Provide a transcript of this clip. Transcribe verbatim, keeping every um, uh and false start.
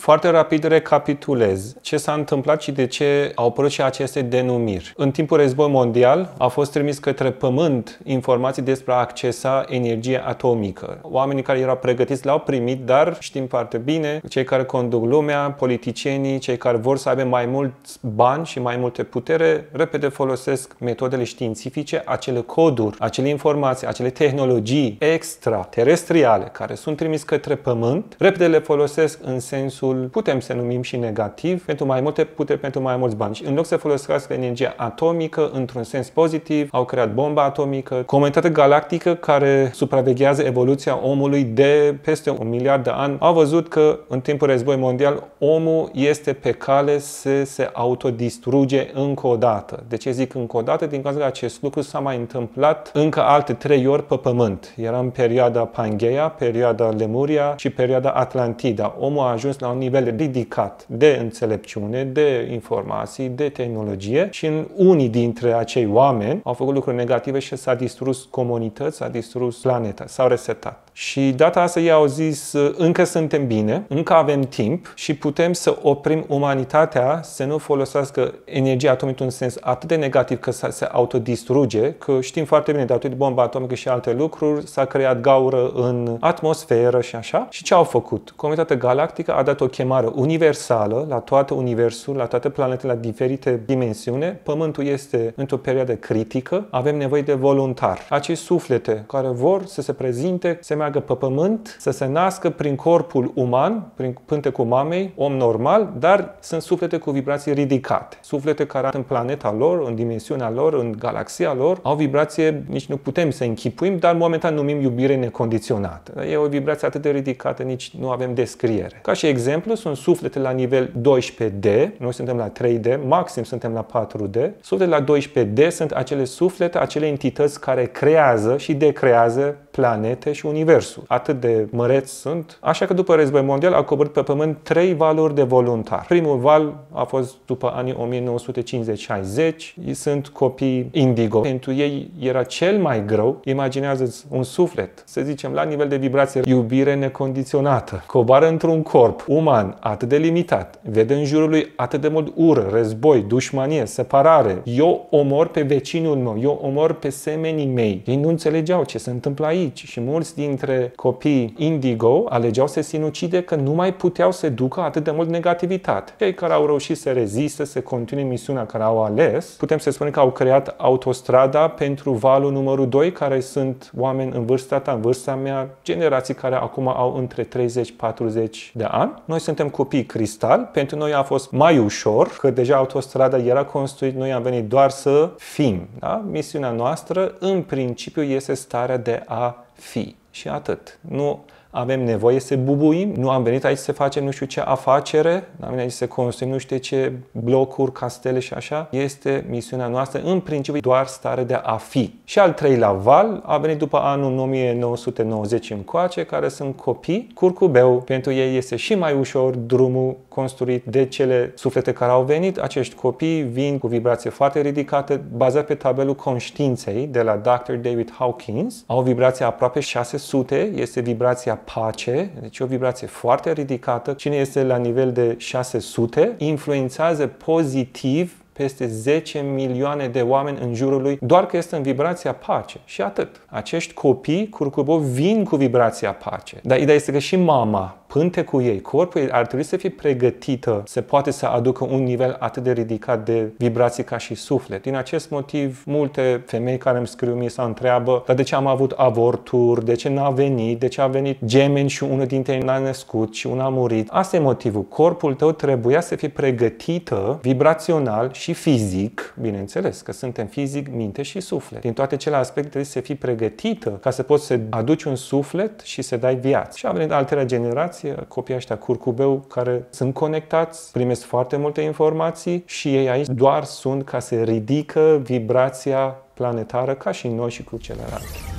Foarte rapid recapitulez ce s-a întâmplat și de ce au apărut și aceste denumiri. În timpul război mondial a fost trimis către Pământ informații despre a accesa energie atomică. Oamenii care erau pregătiți le-au primit, dar știm foarte bine, cei care conduc lumea, politicienii, cei care vor să aibă mai mulți bani și mai multe putere, repede folosesc metodele științifice, acele coduri, acele informații, acele tehnologii extraterestriale care sunt trimis către Pământ, repede le folosesc în sensul, putem să numim și negativ, pentru mai multe putere, pentru mai mulți bani. Și în loc să folosească energia atomică într-un sens pozitiv, au creat bomba atomică, comunitate galactică care supraveghează evoluția omului de peste un miliard de ani, au văzut că în timpul război mondial omul este pe cale să se autodistruge încă o dată. De ce zic încă o dată? Din cauza că acest lucru s-a mai întâmplat încă alte trei ori pe Pământ. Era în perioada Pangaea, perioada Lemuria și perioada Atlantida. Omul a ajuns la un nivel ridicat de înțelepciune, de informații, de tehnologie și în unii dintre acei oameni au făcut lucruri negative și s-a distrus comunități, s-a distrus planeta, s-au resetat. Și data asta ei au zis, încă suntem bine, încă avem timp și putem să oprim umanitatea să nu folosească energia atomică în sens atât de negativ că se autodistruge, că știm foarte bine, datorită bomba atomică și alte lucruri, s-a creat gaură în atmosferă și așa. Și ce au făcut? Comunitatea galactică a dat o chemare universală la toată universul, la toate planetele, la diferite dimensiune. Pământul este într-o perioadă critică, avem nevoie de voluntari. Acei suflete care vor să se prezinte, să meargă pe Pământ, să se nască prin corpul uman, prin pântecul mamei, om normal, dar sunt suflete cu vibrații ridicate. Suflete care în planeta lor, în dimensiunea lor, în galaxia lor, au vibrație, nici nu putem să închipuim, dar momentan numim iubire necondiționată. E o vibrație atât de ridicată, nici nu avem descriere. Ca și exemplu, sunt suflete la nivel doisprezece D, noi suntem la trei D, maxim suntem la patru D. Suflete la doisprezece D sunt acele suflete, acele entități care creează și decrează planete și universul. Atât de măreți sunt, așa că după război mondial au coborât pe Pământ trei valuri de voluntari. Primul val a fost după anii o mie nouă sute cincizeci șaizeci, ei sunt copii indigo. Pentru ei era cel mai greu, imaginează-ți un suflet, să zicem la nivel de vibrație, iubire necondiționată, coboară într-un corp uman atât de limitat, vede în jurul lui atât de mult ură, război, dușmanie, separare, eu omor pe vecinul meu, eu omor pe semenii mei. Ei nu înțelegeau ce se întâmplă aici și mulți dintre copii indigo alegeau să se sinucide că nu mai puteau să ducă atât de mult negativitate. Cei care au reușit să reziste, să continue misiunea care au ales, putem să spunem că au creat autostrada pentru valul numărul doi, care sunt oameni în vârsta ta, în vârsta mea, generații care acum au între treizeci patruzeci de ani. Noi suntem copii cristal, pentru noi a fost mai ușor, că deja autostrada era construită, noi am venit doar să fim. Da? Misiunea noastră, în principiu, este starea de a fi. Și atât. Nu avem nevoie să bubuim, nu am venit aici să facem nu știu ce afacere, nu am venit aici să construim nu știu ce blocuri, castele și așa. Este misiunea noastră, în principiu, doar stare de a fi. Și al treilea val a venit după anul o mie nouă sute nouăzeci încoace, care sunt copii curcubeu. Pentru ei este și mai ușor drumul construit de cele suflete care au venit. Acești copii vin cu vibrație foarte ridicată, bazat pe tabelul conștiinței de la doctor David Hawkins. Au vibrație aproape șase sute, este vibrația pace, deci o vibrație foarte ridicată. Cine este la nivel de șase sute influențează pozitiv peste zece milioane de oameni în jurul lui, doar că este în vibrația pace. Și atât. Acești copii curcubovi vin cu vibrația pace. Dar ideea este că și mama, pântecul ei, corpul ei ar trebui să fie pregătită să poate să aducă un nivel atât de ridicat de vibrații ca și suflet. Din acest motiv, multe femei care îmi scriu mie sau întreabă, dar de ce am avut avorturi, de ce n-a venit, de ce a venit gemeni și unul dintre ei n-a născut și unul a murit. Asta e motivul. Corpul tău trebuia să fie pregătită vibrațional și fizic, bineînțeles, că suntem fizic, minte și suflet. Din toate cele aspecte trebuie să fii pregătită ca să poți să aduci un suflet și să dai viață. Și a venit altera generație, copiii ăștia curcubeu care sunt conectați, primesc foarte multe informații și ei aici doar sunt ca să ridică vibrația planetară ca și noi și cu celelalte.